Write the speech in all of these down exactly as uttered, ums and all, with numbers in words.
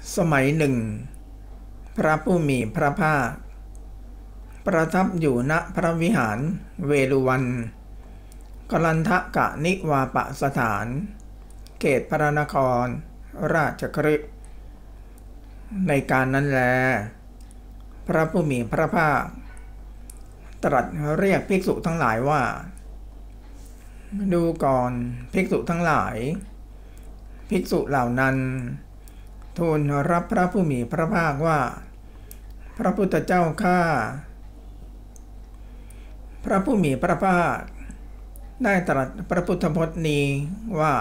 สมัยหนึ่งพระผู้มีพระภาคประทับอยู่ณพระวิหารเวฬุวันกลันทกะนิวาปสถานเขตพระนครราชคฤห์ในการนั้นแลพระผู้มีพระภาคตรัสเรียกภิกษุทั้งหลายว่าดูก่อนภิกษุทั้งหลายภิกษุเหล่านั้นทูลรับพระผู้มีพระภาคว่าพระพุทธเจ้าข้าพระผู้มีพระภาคได้ตรัสพระพุทธพจน์นี้ว่า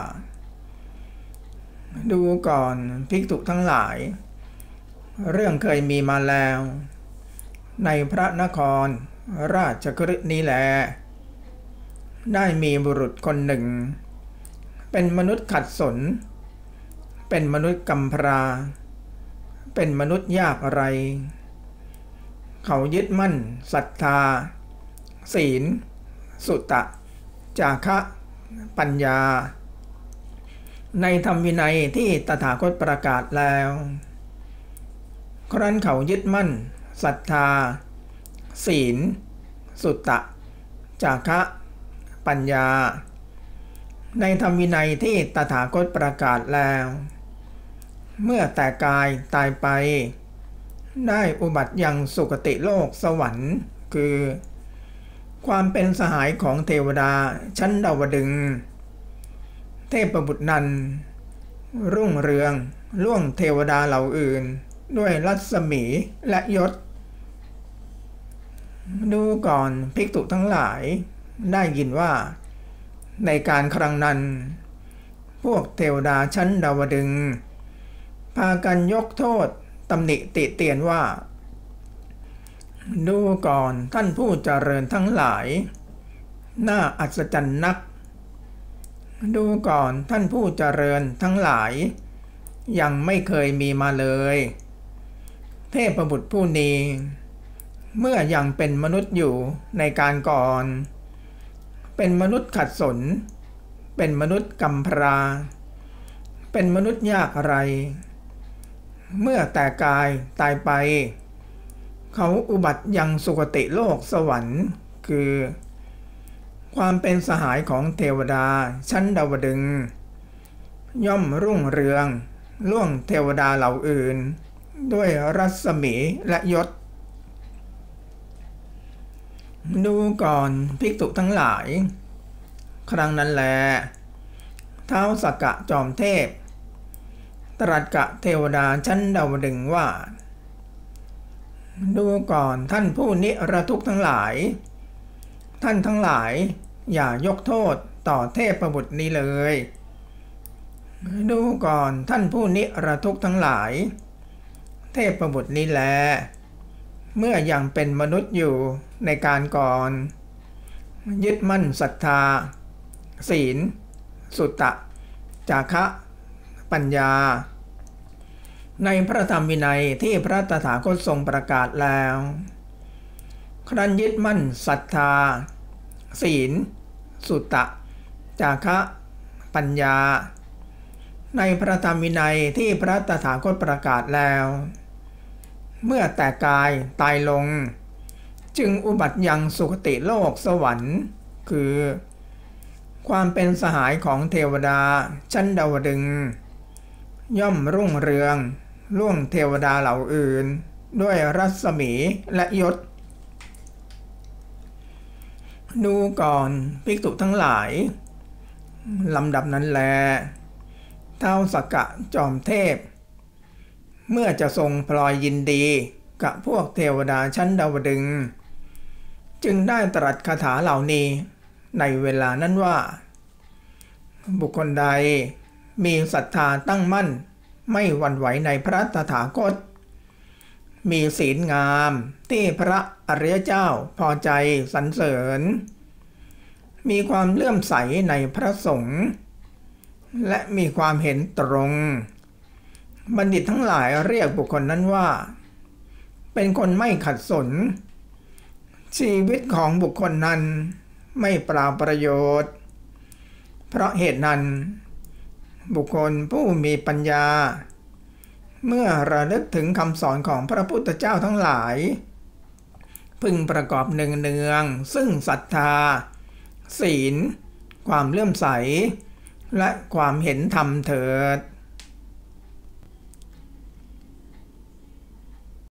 ดูก่อนภิกษุทั้งหลายเรื่องเคยมีมาแล้วในพระนครราชคฤห์นี้แลได้มีบุรุษคนหนึ่งเป็นมนุษย์ขัดสนเป็นมนุษย์กำพร้าเป็นมนุษย์ยากไรเขายึดมั่นศรัทธาศีลสุตตะจาคะปัญญาในธรรมวินัยที่ตถาคตประกาศแล้วครั้นเขายึดมั่นศรัทธาศีลสุตตะจาคะปัญญาในธรรมวินัยที่ตถาคตประกาศแล้วเมื่อแต่กายตายไปได้อุบัติยังสุคติโลกสวรรค์คือความเป็นสหายของเทวดาชั้นดาวดึงส์เทพบุตรนั้นรุ่งเรืองล่วงเทวดาเหล่าอื่นด้วยรัศมีและยศดูก่อนภิกษุทั้งหลายได้ยินว่าในการครั้งนั้นพวกเทวดาชั้นดาวดึงส์พากันยกโทษตำหนิติเตียนว่าดูก่อนท่านผู้เจริญทั้งหลายน่าอัศจรรย์นักดูก่อนท่านผู้เจริญทั้งหลายยังไม่เคยมีมาเลยเทพบุตรผู้นี้เมื่อยังเป็นมนุษย์อยู่ในการก่อนเป็นมนุษย์ขัดสนเป็นมนุษย์กำพร้าเป็นมนุษย์ยากไรเมื่อแต่กายตายไปเขาอุบัติยังสุคติโลกสวรรค์คือความเป็นสหายของเทวดาชั้นดาวดึงส์ย่อมรุ่งเรืองล่วงเทวดาเหล่าอื่นด้วยรัศมีและยศดูก่อนภิกษุทั้งหลายครั้งนั้นแลท้าวสักกะจอมเทพตรัสกะเทวดาชั้นดาวดึงส์ว่าดูก่อนท่านผู้นิรทุกข์ทั้งหลายท่านทั้งหลายอย่ายกโทษต่อเทพบุตรนี้เลยดูก่อนท่านผู้นิรทุกข์ทั้งหลายเทพบุตรนี้แลเมื่อยังเป็นมนุษย์อยู่ในการก่อนยึดมั่นศรัทธาศีลสุตตะจาคะปัญญาในพระธรรมวินัยที่พระตถาคตทรงประกาศแล้วครั้นยึดมั่นศรัทธาศีลสุตตะจาคะปัญญาในพระธรรมวินัยที่พระตถาคตประกาศแล้วเมื่อแต่กายตายลงจึงอุบัติยังสุคติโลกสวรรค์คือความเป็นสหายของเทวดาชั้นดาวดึงส์ย่อมรุ่งเรืองล่วงเทวดาเหล่าอื่นด้วยรัศมีและยศดูก่อนภิกษุทั้งหลายลำดับนั้นแลท้าวสักกะจอมเทพเมื่อจะทรงพลอยยินดีกับพวกเทวดาชั้นดาวดึงส์จึงได้ตรัสคาถาเหล่านี้ในเวลานั้นว่าบุคคลใดมีศรัทธาตั้งมั่นไม่หวั่นไหวในพระตถาคตมีศีลงามที่พระอริยเจ้าพอใจสรรเสริญมีความเลื่อมใสในพระสงฆ์และมีความเห็นตรงบัณฑิตทั้งหลายเรียกบุคคลนั้นว่าเป็นคนไม่ขัดสนชีวิตของบุคคลนั้นไม่เปล่าประโยชน์เพราะเหตุนั้นบุคคลผู้มีปัญญาเมื่อระลึกถึงคำสอนของพระพุทธเจ้าทั้งหลายพึงประกอบเนืองๆซึ่งศรัทธาศีลความเลื่อมใสและความเห็นธรรมเถิด